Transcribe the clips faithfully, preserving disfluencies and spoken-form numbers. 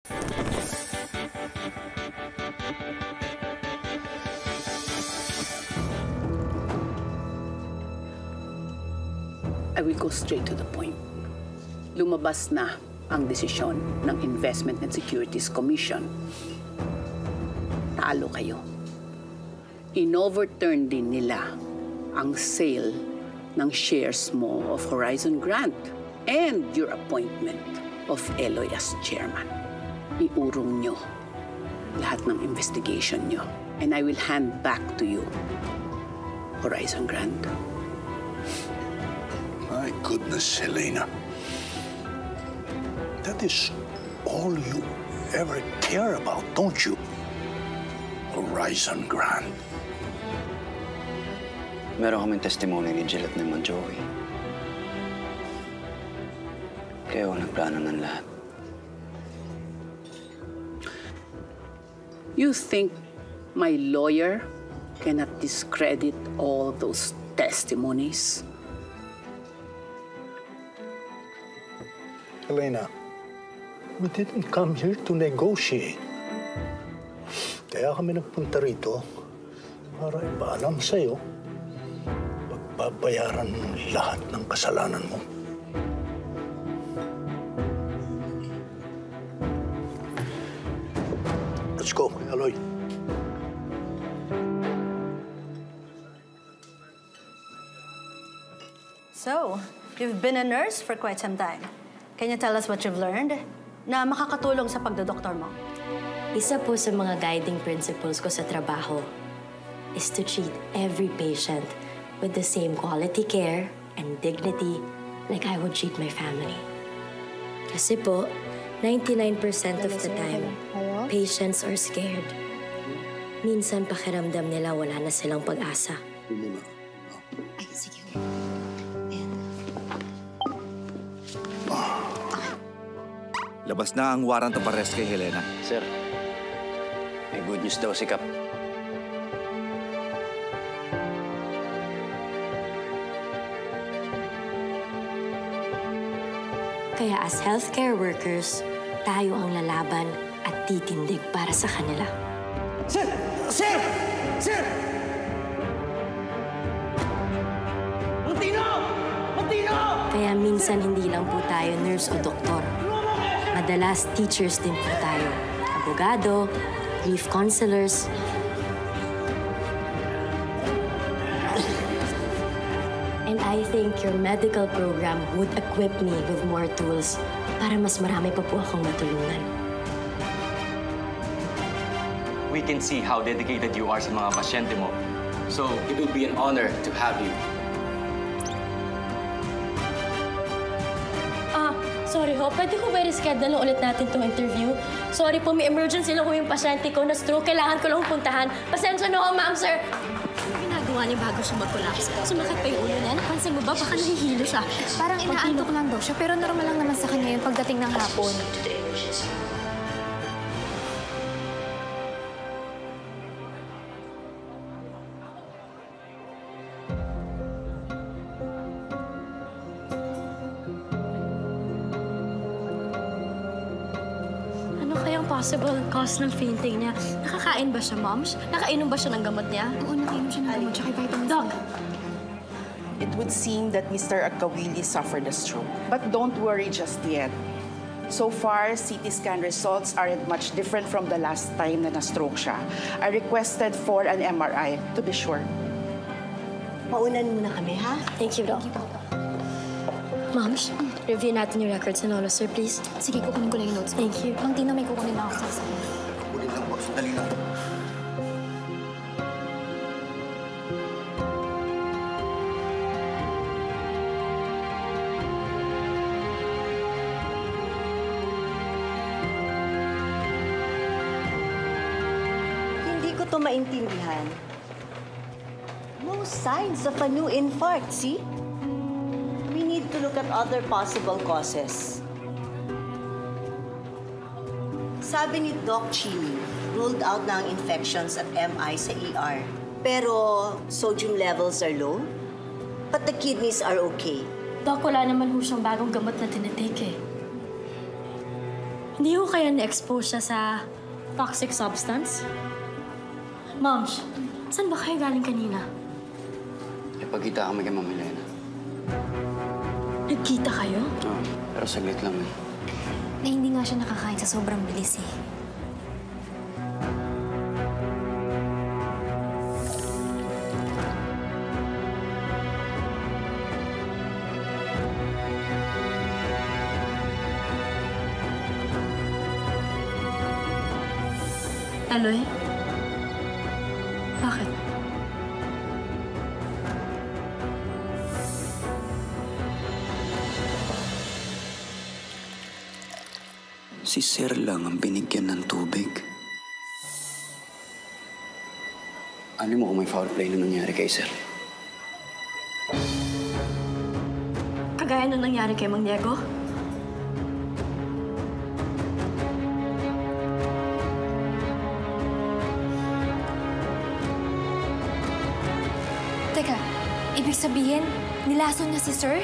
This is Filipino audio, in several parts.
I will go straight to the point. Lumabas na ang desisyon ng Investment and Securities Commission. Talo kayo. In-overturn din nila ang sale ng shares mo of Horizon Grant and your appointment of Eloy as chairman. Iurong nyo lahat ng investigation nyo. And I will hand back to you Horizon Grant. My goodness, Helena. That is all you ever care about, don't you? Horizon Grant. Meron kaming testimony ni Jill at naman Joey. Kaya ako nagplano ng lahat. You think my lawyer cannot discredit all those testimonies? Helena, we didn't come here to negotiate. Kaya kami nagpunta rito para ipaalam sa'yo, pagbabayaran mo lahat ng kasalanan mo. Let's go, Eloy. So, you've been a nurse for quite some time. Can you tell us what you've learned na makakatulong sa pagdodoktor mo? Isa po sa mga guiding principles ko sa trabaho is to treat every patient with the same quality care and dignity like I would treat my family. Kasi po, ninety-nine percent of the time, patients are scared. Minsan pakiramdam nila wala na silang pag-asa. Ay, sige. Labas na ang warrant of arrest kay Helena. Sir, may good news daw si Kap. Kaya as healthcare workers, tayo ang lalaban at titindig para sa kanila. Sir! Sir! Sir! Matino! Matino! Kaya minsan hindi lang po tayo nurse o doktor. Madalas teachers din po tayo. Abogado, grief counselors. And I think your medical program would equip me with more tools para mas marami pa po akong matulungan. We can see how dedicated you are sa mga pasyente mo. So, it would be an honor to have you. Ah, sorry ho. Pwede ko ba reschedule ulit natin itong interview? Sorry po, may emergency lang ko yung pasyente ko na stroke. Kailangan ko lang puntahan. Pasensya na ho, ma'am, sir. Ano ginagawa niya bago siya mag-collapse? Sumakit pa yung ulo niya. Napansin mo ba? Baka nahihilo siya. Parang inaantok lang daw siya, pero normal lang naman sa kanya yung pagdating ng hapon. Possible cause ng fainting niya. Nakakain ba siya, Moms? Nakainom ba siya ng gamot niya? Oo, nakainom siya ng gamot, tsaka vitamin C. Doc! It would seem that Mister Akawili suffered a stroke. But don't worry just yet. So far, C T scan results aren't much different from the last time na na-stroke siya. I requested for an M R I to be sure. Paunan muna kami, ha? Thank you, Doc. Moms, review natin yung records na Lolo, sir, please. Sige, kukunin ko lang yung notes. Thank you. Mang Tino, may kukunin lang ako sa Kukunin lang po. Sandali lang. Hindi ko to maintindihan. No signs of a new infarct, see? We need to look at other possible causes. Sabi ni Doc Chini, ruled out na ang infections at M I sa E R. Pero sodium levels are low, but the kidneys are okay. Doc, wala naman ho siyang bagong gamot na tinitake eh. Hindi ko kaya na-expose siya sa toxic substance? Moms, saan ba kayo galing kanina? Ipagkita kami kay Ma'am Elena. Nagkita kayo? Oo, pero saglit lang eh. Na hindi nga siya nakakain sa sobrang bilis eh. Aloy? Bakit? Si Sir lang ang binigyan ng tubig. Alam mo kung may foul play na nangyari kay Sir? Kagaya nung nangyari kay Mang Diego? Teka, ibig sabihin, nilason niya si Sir?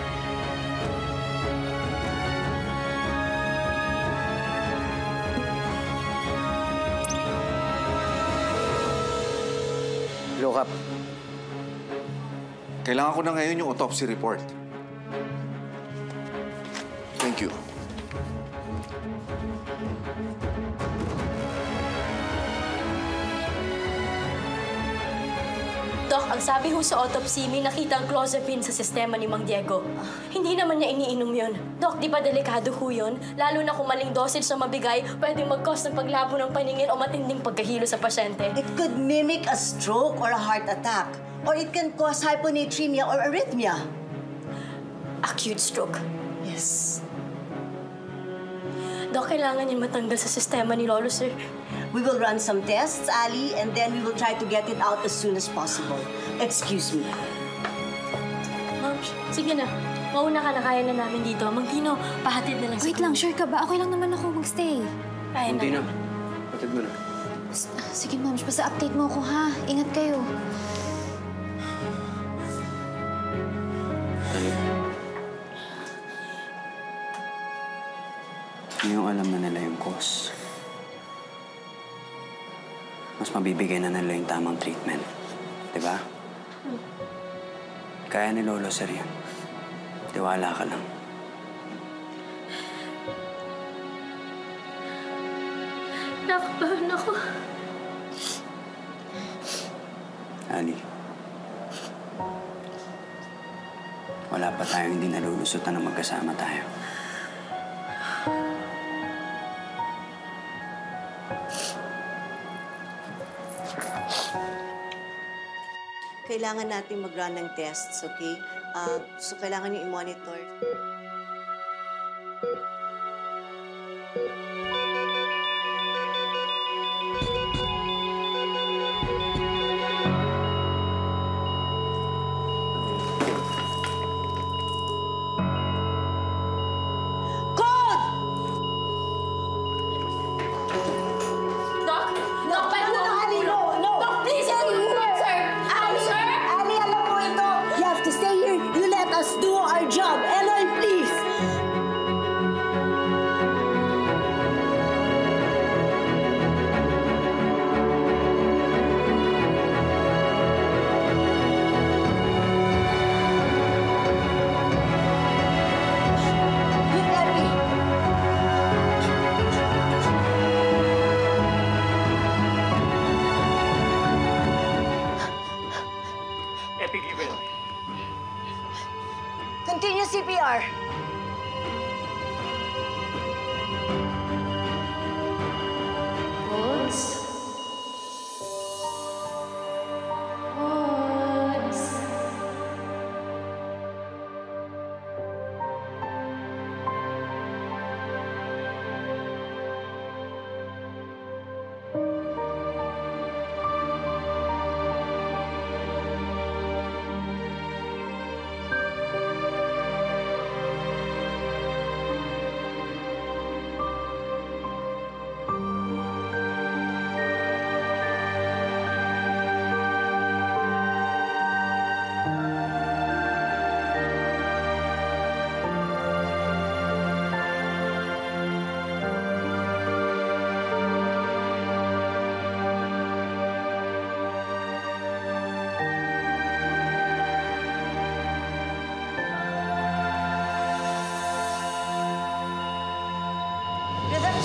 Hello, Kap. Kailangan ko na ngayon yung autopsy report. Thank you. Doc, ang sabi ho sa autopsy, may nakita ang clozapine sa sistema ni Mang Diego. Hindi naman niya iniinom yun. Doc, di ba delikado ho yun? Lalo na kung maling dosage na mabigay, pwedeng mag-cause ng paglabo ng paningin o matinding pagkahilo sa pasyente. It could mimic a stroke or a heart attack. Or it can cause hyponatremia or arrhythmia. Acute stroke. Yes. Doc, kailangan niya matanggal sa sistema ni Lolo, sir. We will run some tests, Ali, and then we will try to get it out as soon as possible. Excuse me. Ma'am, sige na. Mauna ka na, kaya na namin dito. Mang Tino, pahatid na lang Wait lang, sure ka ba? Okay lang naman ako magstay. Kaya na. Ma'am Tino, patid mo na. S- Sige, Ma'am. Basta update mo ako, ha? Ingat kayo. Yung alam na nila yung cause, mas mabibigay na nila yung tamang treatment. Diba? Kaya ni Lolo, sir, yan. Tiwala ka lang. Nakabahan ako. Ali, wala pa tayong hindi nalulusutan na magkasama tayo. Kailangan natin mag-run ng tests, okay? Uh, so, kailangan nyo i-monitor. Continue C P R. Holds. Holds.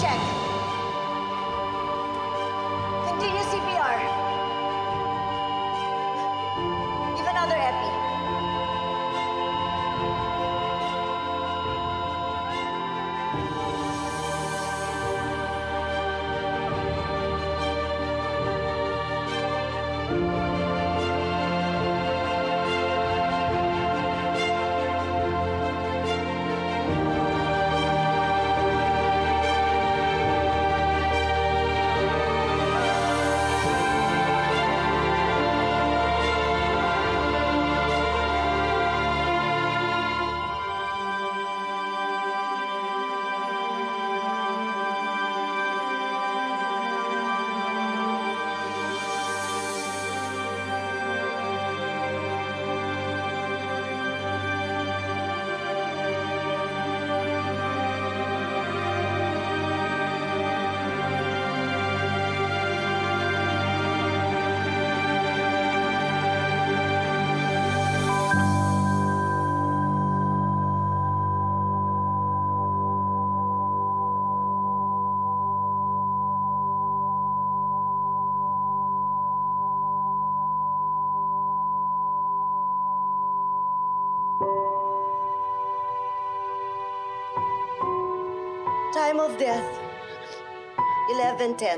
check. Continue C P R. Give another epi. Time of death, eleven ten.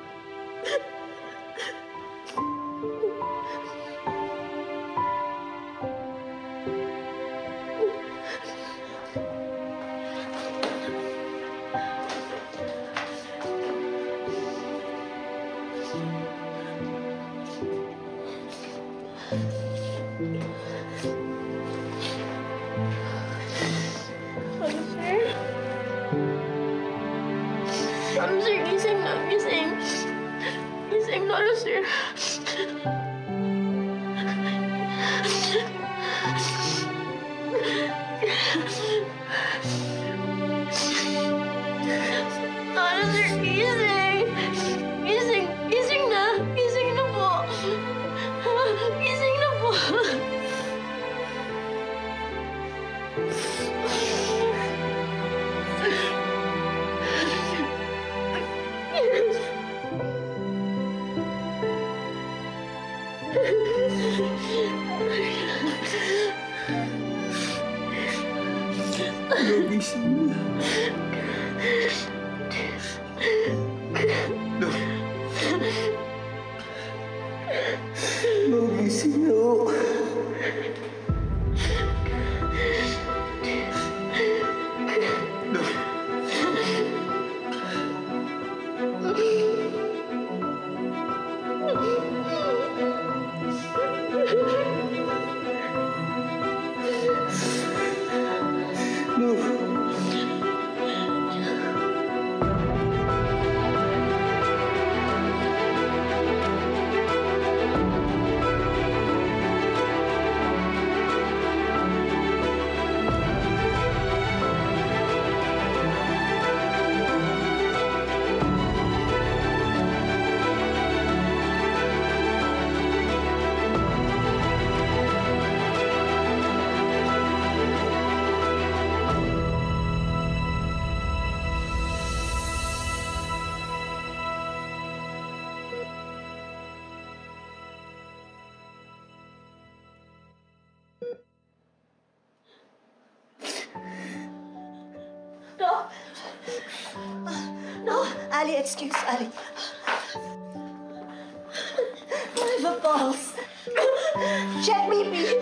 Ano, sir? Gising na. Gising. Gising na, ano, sir? Ano, sir? Gising. Gising. Gising na. Gising na po. Gising na po. Nagising na. Nagising na ako. No. No, Ali, excuse Ali. I have a pulse. Check me, please.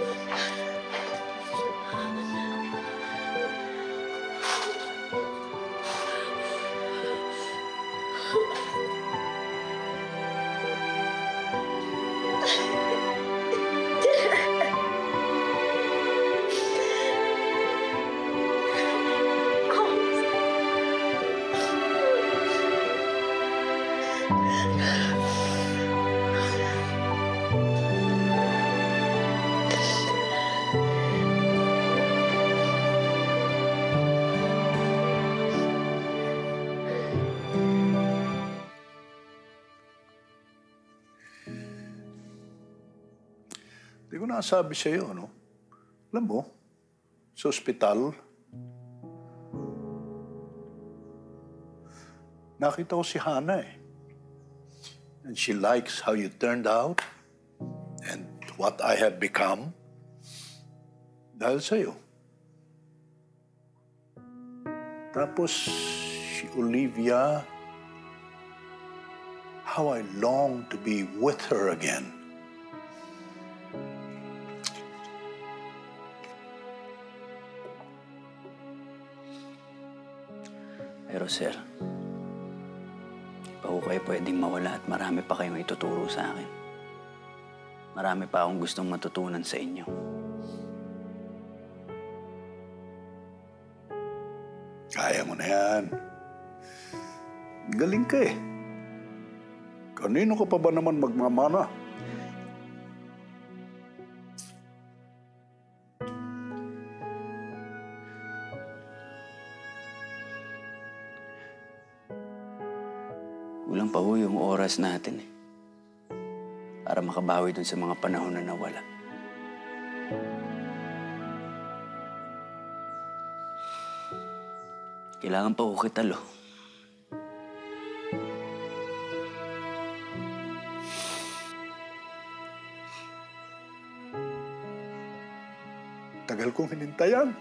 Hindi ko nasabi sa'yo, no? Alam mo, sa ospital, nakita ko si Hana eh. And she likes how you turned out and what I have become dahil sa'yo. Tapos si Olivia, how I long to be with her again. Pero sir, pa ko kayo pwedeng mawala at marami pa kayong ituturo sa akin. Marami pa akong gustong matutunan sa inyo. Kaya mo na yan. Galing ka eh. Kanino ka pa ba naman magmamana? Kulang pa ho yung oras natin eh. Para makabawi dun sa mga panahon na nawala. Kailangan pa ko kitalo. Tagal kong hinintayan.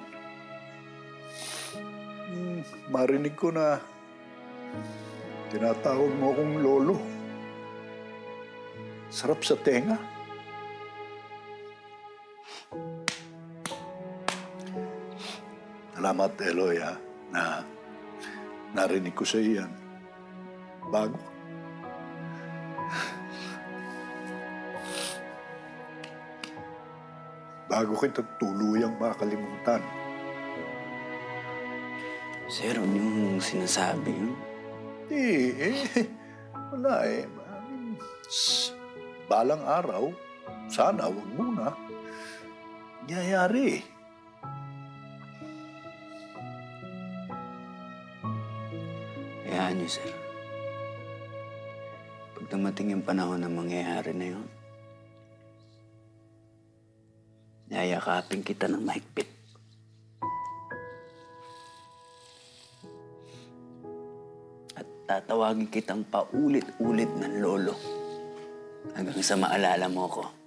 Hmm, marinig ko na tinatawag mo akong lolo. Sarap sa tenga. Salamat, Eloy, ha, na narinig ko sa iyan. Bago. Bago kita tuluyang makalimutan. Sir, huwag niyong sinasabi yun. Eh, eh, wala eh. I mean, balang araw, sana wag muna. Nangyayari eh. Hayaan niyo, sir. Pag dumating yung panahon na mangyayari na yun, yayakapin kita ng mahigpit. At tatawagin kitang paulit-ulit ng lolo hanggang sa maalala mo ko.